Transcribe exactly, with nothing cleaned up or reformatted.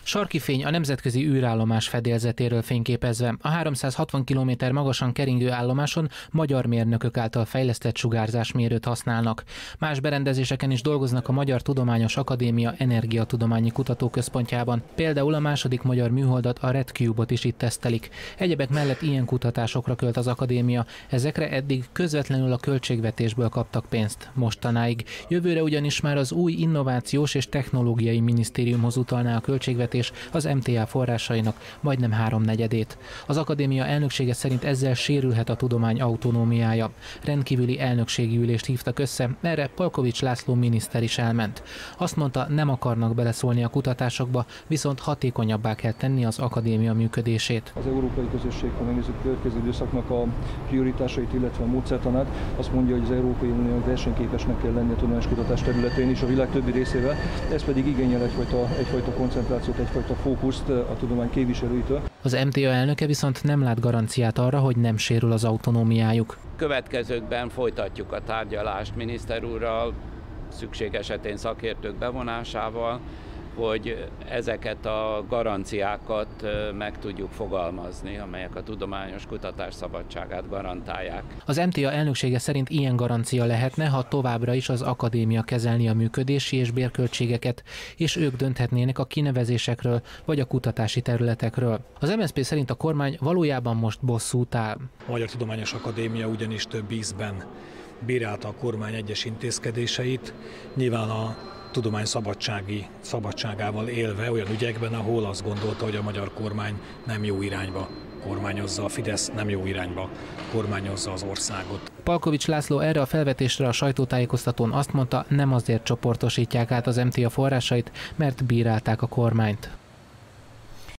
Sarki fény a nemzetközi űrállomás fedélzetéről fényképezve. A háromszázhatvan kilométer magasan keringő állomáson magyar mérnökök által fejlesztett sugárzásmérőt használnak. Más berendezéseken is dolgoznak a Magyar Tudományos Akadémia Energiatudományi Kutatóközpontjában. Például a második magyar műholdat, a Red Cube-ot is itt tesztelik. Egyebek mellett ilyen kutatásokra költ az akadémia. Ezekre eddig közvetlenül a költségvetésből kaptak pénzt, mostanáig. Jövőre ugyanis már az új Innovációs és Technológiai Minisztériumhoz utalná a költségvetés az em té á forrásainak majdnem háromnegyedét. Az akadémia elnöksége szerint ezzel sérülhet a tudomány autonómiája. Rendkívüli elnökségi ülést hívtak össze, erre Palkovics László miniszter is elment. Azt mondta, nem akarnak beleszólni a kutatásokba, viszont hatékonyabbá kell tenni az akadémia működését. Az európai közösség, ha megnézzük a következő időszaknak a prioritásait, illetve a módszertanát, azt mondja, hogy az Európai Uniónak versenyképesnek kell lenni a tudományos kutatás területén is a világ többi részével. Ez pedig igényel egyfajta, egyfajta koncentrációt, egyfajta fókuszt a tudomány képviselőitől. Az em té á elnöke viszont nem lát garanciát arra, hogy nem sérül az autonómiájuk. Következőkben folytatjuk a tárgyalást miniszter úrral, szükség esetén szakértők bevonásával, hogy ezeket a garanciákat meg tudjuk fogalmazni, amelyek a tudományos kutatás szabadságát garantálják. Az em té á elnöksége szerint ilyen garancia lehetne, ha továbbra is az akadémia kezelni a működési és bérköltségeket, és ők dönthetnének a kinevezésekről vagy a kutatási területekről. Az em es zé pé szerint a kormány valójában most bosszút áll. A Magyar Tudományos Akadémia ugyanis több ízben bírálta a kormány egyes intézkedéseit, nyilván a tudomány szabadsági szabadságával élve olyan ügyekben, ahol azt gondolta, hogy a magyar kormány nem jó irányba kormányozza, a Fidesz nem jó irányba kormányozza az országot. Palkovics László erre a felvetésre a sajtótájékoztatón azt mondta, nem azért csoportosítják át az em té á forrásait, mert bírálták a kormányt.